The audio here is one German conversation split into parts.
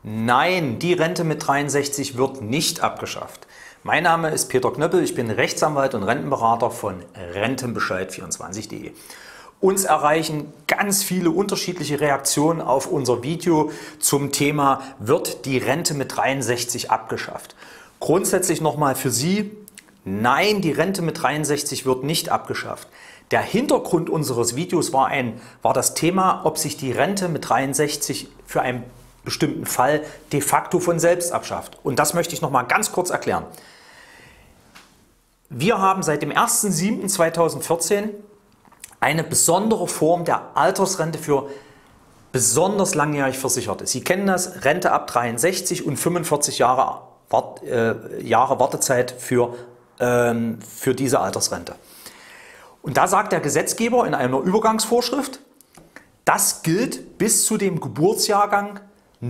Nein, die Rente mit 63 wird nicht abgeschafft. Mein Name ist Peter Knöppel, ich bin Rechtsanwalt und Rentenberater von Rentenbescheid24.de. Uns erreichen ganz viele unterschiedliche Reaktionen auf unser Video zum Thema: Wird die Rente mit 63 abgeschafft? Grundsätzlich nochmal für Sie: Nein, die Rente mit 63 wird nicht abgeschafft. Der Hintergrund unseres Videos war das Thema, ob sich die Rente mit 63 für einen bestimmten Fall de facto von selbst abschafft. Und das möchte ich noch mal ganz kurz erklären. Wir haben seit dem 1.7.2014 eine besondere Form der Altersrente für besonders langjährig Versicherte. Sie kennen das: Rente ab 63 und 45 Jahre Wartezeit für diese Altersrente. Und da sagt der Gesetzgeber in einer Übergangsvorschrift, das gilt bis zu dem Geburtsjahrgang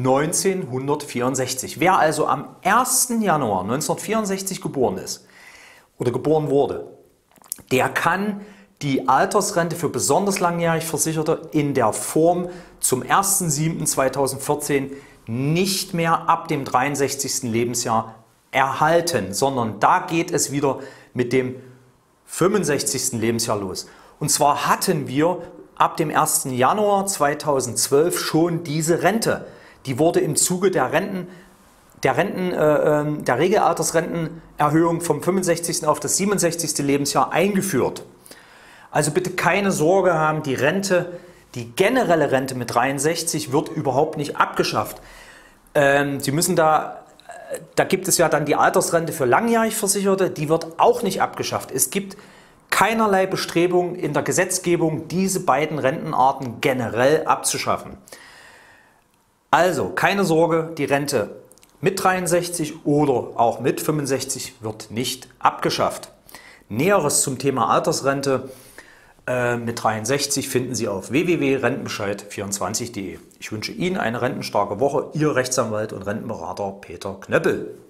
1964. Wer also am 1. Januar 1964 geboren ist oder geboren wurde, der kann die Altersrente für besonders langjährig Versicherte in der Form zum 1.7.2014 nicht mehr ab dem 63. Lebensjahr erhalten, sondern da geht es wieder mit dem 65. Lebensjahr los. Und zwar hatten wir ab dem 1. Januar 2012 schon diese Rente. Die wurde im Zuge der Regelaltersrentenerhöhung vom 65. auf das 67. Lebensjahr eingeführt. Also bitte keine Sorge haben, die die generelle Rente mit 63 wird überhaupt nicht abgeschafft. Sie müssen da gibt es ja dann die Altersrente für langjährig Versicherte, die wird auch nicht abgeschafft. Es gibt keinerlei Bestrebungen in der Gesetzgebung, diese beiden Rentenarten generell abzuschaffen. Also keine Sorge, die Rente mit 63 oder auch mit 65 wird nicht abgeschafft. Näheres zum Thema Altersrente mit 63 finden Sie auf www.rentenbescheid24.de. Ich wünsche Ihnen eine rentenstarke Woche. Ihr Rechtsanwalt und Rentenberater Peter Knöppel.